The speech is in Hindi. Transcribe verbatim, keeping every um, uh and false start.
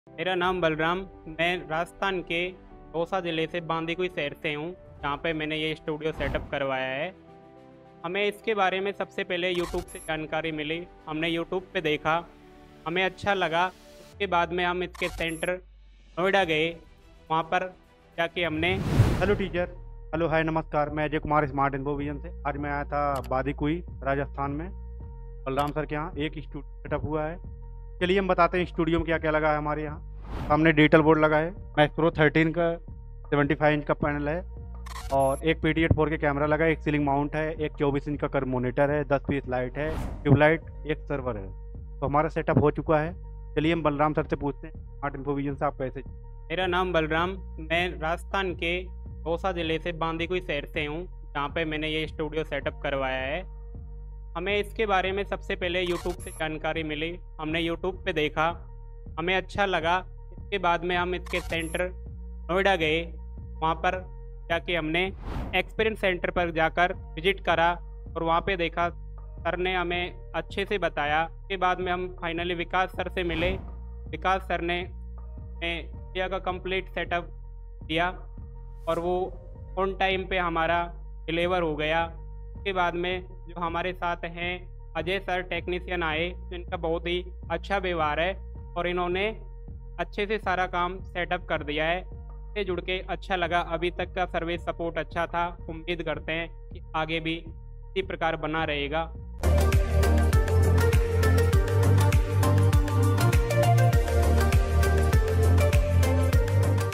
मेरा नाम बलराम। मैं राजस्थान के दौसा ज़िले से बांदीकुई शहर से हूँ, जहाँ पे मैंने ये स्टूडियो सेटअप करवाया है। हमें इसके बारे में सबसे पहले यूट्यूब से जानकारी मिली। हमने यूट्यूब पे देखा, हमें अच्छा लगा। उसके बाद में हम इसके सेंटर नोएडा गए। वहाँ पर जाके हमने हेलो टीचर। हेलो, हाय, नमस्कार। मैं Ajay Kumar smart info vision से। आज मैं आया था बादीकुई राजस्थान में, बलराम सर के यहाँ एक स्टूडियो सेटअप हुआ है। चलिए हम बताते हैं स्टूडियो में क्या क्या लगा है हमारे यहाँ। सामने डिजिटल बोर्ड लगा है, मैक्स प्रो थर्टीन का सेवेंटी फाइव इंच का पैनल है, और एक P T eight four K camera लगा है, एक सीलिंग माउंट है, एक चौबीस इंच का कर्व मोनीटर है, दस पीस लाइट है, ट्यूबलाइट, एक सर्वर है। तो हमारा सेटअप हो चुका है। चलिए हम बलराम सर से पूछते हैं, स्मार्ट इन्फो विजन से आप कैसे। मेरा नाम बलराम। मैं राजस्थान के दौसा ज़िले से बांदीकुई शहर से हूँ, जहाँ पे मैंने ये स्टूडियो सेटअप करवाया है। हमें इसके बारे में सबसे पहले यूट्यूब से जानकारी मिली। हमने यूट्यूब पे देखा, हमें अच्छा लगा। इसके बाद में हम इसके सेंटर नोएडा गए। वहाँ पर जाके हमने एक्सपीरियंस सेंटर पर जाकर विजिट करा और वहाँ पे देखा, सर ने हमें अच्छे से बताया। उसके बाद में हम फाइनली विकास सर से मिले। विकास सर ने हमें इंडिया का कंप्लीट सेटअप दिया और वो ऑन टाइम पे हमारा डिलीवर हो गया। उसके बाद में जो हमारे साथ हैं अजय सर टेक्नीशियन आए, तो इनका बहुत ही अच्छा व्यवहार है और इन्होंने अच्छे से सारा काम सेटअप कर दिया है। इससे जुड़ के अच्छा लगा। अभी तक का सर्विस सपोर्ट अच्छा था। उम्मीद करते हैं कि आगे भी इसी प्रकार बना रहेगा।